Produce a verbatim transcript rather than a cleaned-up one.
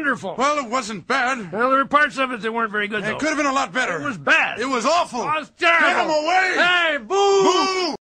wonderful. Well, it wasn't bad. Well, there were parts of it that weren't very good, though. It could have been a lot better. It was bad. It was awful. It was terrible. Get him away! Hey, boo! Boo!